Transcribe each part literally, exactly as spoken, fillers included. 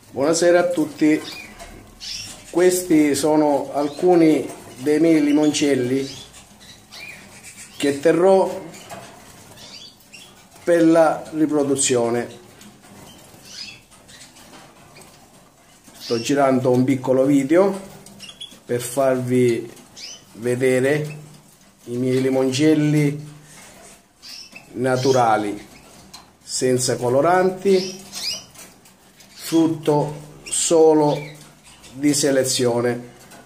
Buonasera a tutti, questi sono alcuni dei miei limoncelli che terrò per la riproduzione. Sto girando un piccolo video per farvi vedere i miei limoncelli naturali, senza coloranti, frutto solo di selezione.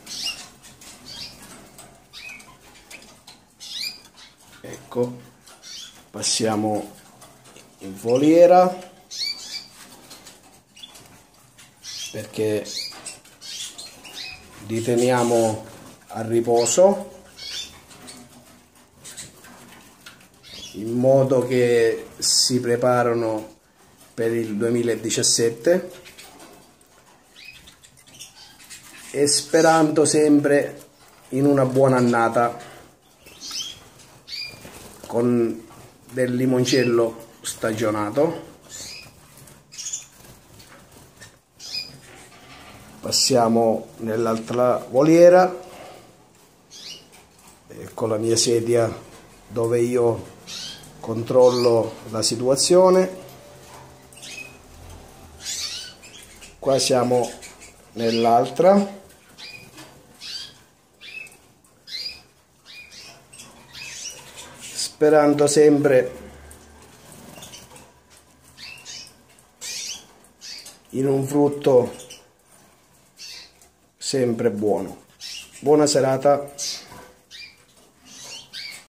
Ecco, passiamo in foliera perché li teniamo a riposo in modo che si preparano per il duemiladiciassette e sperando sempre in una buona annata con del limoncello stagionato. Passiamo nell'altra voliera. Ecco la mia sedia dove io controllo la situazione. Qua siamo nell'altra. Sperando sempre in un frutto sempre buono. Buona serata.